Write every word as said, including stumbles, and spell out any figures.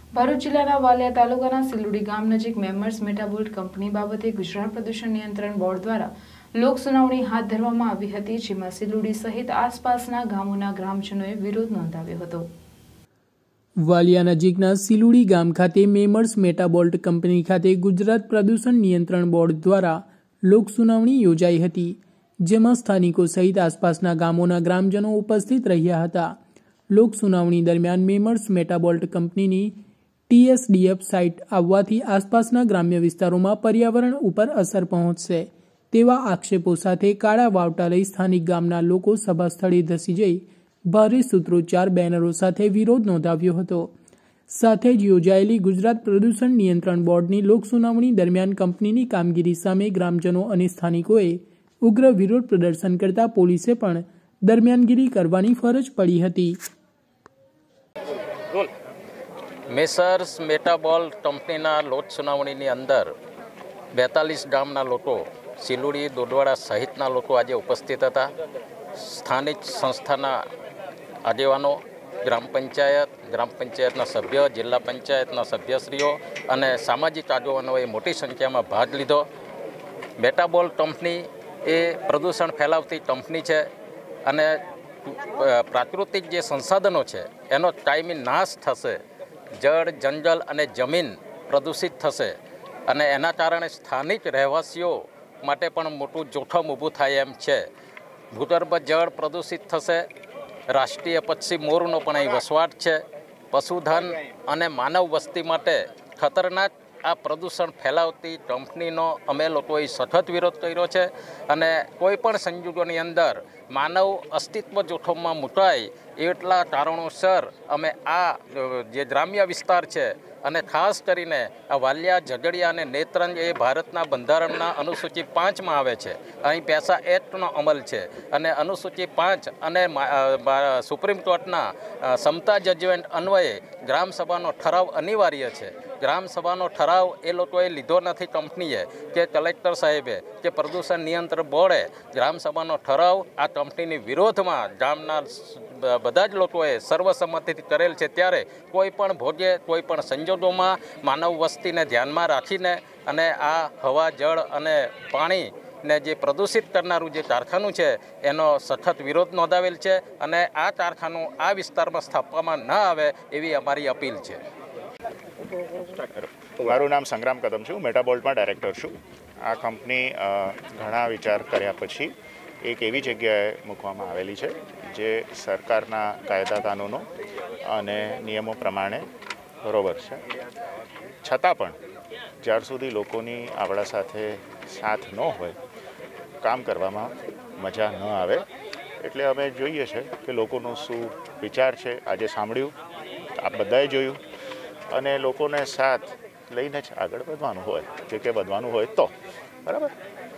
ભરૂચ જિલ્લાના વાલિયા તાલુકાના સિલુડી ગામ નજીક મેમર્સ મેટાબોલ્ટ કંપની બાબતે ગુજરાત પ્રદૂષણ નિયંત્રણ બોર્ડ દ્વારા લોક સુનાવણી હાથ ધરવામાં આવી હતી, જેમાં સિલુડી સહિત આસપાસના ગામોના ગ્રામજનોએ વિરોધ નોંધાવ્યો હતો। વાલિયા નજીકના સિલુડી ગામ ખાતે મેમર્સ મેટાબોલ્ટ કંપની ખાતે ગુજરાત પ્રદૂષણ નિયંત્રણ બોર્ડ દ્વારા લોક સુનાવણી યોજાઈ હતી, જેમાં સ્થાનિકો સહિત આસપાસના ગામોના ગ્રામજનો ઉપસ્થિત રહ્યા હતા। લોક સુનાવણી દરમિયાન મેમર્સ મેટાબોલ્ટ કંપનીની ટીએસડીએફ સાઇટ આવવાથી આસપાસના ગ્રામ્ય વિસ્તારોમાં પર્યાવરણ ઉપર અસર પહોંચશે તેવા આક્ષેપો સાથે કાળા વાવટા લઈ સ્થાનિક ગામના લોકો સભા સ્થળે ધસી જઈ ભારે સૂત્રોચ્ચાર બેનરો સાથે વિરોધ નોંધાવ્યો હતો। સાથે જ યોજાયેલી ગુજરાત પ્રદૂષણ નિયંત્રણ બોર્ડની લોક સુનાવણી દરમિયાન કંપનીની કામગીરી સામે ગ્રામજનો અને સ્થાનિકોએ ઉગ્ર વિરોધ પ્રદર્શન કરતા પોલીસે પણ દરમિયાનગીરી કરવાની ફરજ પડી હતી। મેસર્સ મેટાબોલ્ટ કંપનીના લોક સુનાવણીની અંદર બેતાલીસ ગામના લોકો, સિલુડી દોડવાડા સહિતના લોકો આજે ઉપસ્થિત હતા। સ્થાનિક સંસ્થાના આગેવાનો, ગ્રામ પંચાયત, ગ્રામ પંચાયતના સભ્ય, જિલ્લા પંચાયતના સભ્યશ્રીઓ અને સામાજિક આગેવાનોએ મોટી સંખ્યામાં ભાગ લીધો। મેટાબોલ્ટ કંપની એ પ્રદૂષણ ફેલાવતી કંપની છે અને પ્રાકૃતિક જે સંસાધનો છે એનો કાયમી નાશ થશે, જળ, જંગલ અને જમીન પ્રદૂષિત થશે અને એના કારણે સ્થાનિક રહેવાસીઓ માટે પણ મોટું જોખમ ઊભું થાય એમ છે। ભૂગર્ભ જળ પ્રદૂષિત થશે, રાષ્ટ્રીય પક્ષી મોરનો પણ અહીં વસવાટ છે, પશુધન અને માનવ વસ્તી માટે ખતરનાક આ પ્રદૂષણ ફેલાવતી કંપનીનો અમે લોકોએ સખત વિરોધ કર્યો છે અને કોઈ પણ સંજોગોની અંદર માનવ અસ્તિત્વ જોખમમાં મુકાય એટલા કારણોસર અમે આ જે ગ્રામ્ય વિસ્તાર છે અને ખાસ કરીને આ વાલિયા, ઝઘડિયા અને નેત્રંગ એ ભારતના બંધારણના અનુસૂચિ પાંચમાં આવે છે। અહીં પેસા એક્ટનો અમલ છે અને અનુસૂચિ પાંચ અને સુપ્રીમ કોર્ટના સમતા જજમેન્ટ અન્વયે ગ્રામસભાનો ઠરાવ અનિવાર્ય છે। ગ્રામસભાનો ઠરાવ એ લોકોએ લીધો નથી કંપનીએ કે કલેક્ટર સાહેબે કે પ્રદૂષણ નિયંત્રણ બોર્ડે ગ્રામસભાનો ઠરાવ આ કંપનીની વિરોધમાં ગામના બધા જ લોકોએ સર્વસંમતિથી કરેલ છે। ત્યારે કોઈ પણ ભોગે, કોઈ પણ સંજોગોમાં માનવ વસ્તીને ધ્યાનમાં રાખીને અને આ હવા, જળ અને પાણી ને જે પ્રદૂષિત કરનારું જે કારખાનું છે એનો સખત વિરોધ નોંધાવેલ છે અને આ કારખાનું આ વિસ્તારમાં સ્થાપવામાં ન આવે એવી અમારી અપીલ છે। મારું નામ સંગ્રામ કદમ છું, મેટાબોલ્ટમાં ડાયરેક્ટર છું। આ કંપની ઘણા વિચાર કર્યા પછી એક એવી જગ્યાએ મૂકવામાં આવેલી છે જે સરકારના કાયદા કાનૂનો અને નિયમો પ્રમાણે બરોબર છે, છતાં પણ જ્યાર સુધી લોકોની આપણા સાથે સાથ ન હોય, કામ કરવામાં મજા ન આવે, એટલે અમે જોઈએ છે કે લોકોનો શું વિચાર છે આજે સાંભળ્યું, આપ બધાએ જોયું અને લોકોને સાથ લઈને જ આગળ વધવાનું હોય, જે કે વધવાનું હોય તો બરાબર।